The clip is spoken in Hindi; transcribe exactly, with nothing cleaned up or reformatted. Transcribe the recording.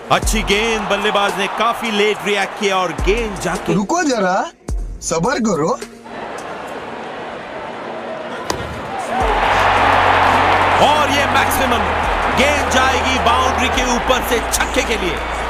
अच्छी गेंद, बल्लेबाज ने काफी लेट रिएक्ट किया और गेंद जाके रुको जरा, सब्र करो। और ये मैक्सिमम गेंद जाएगी बाउंड्री के ऊपर से छक्के के लिए।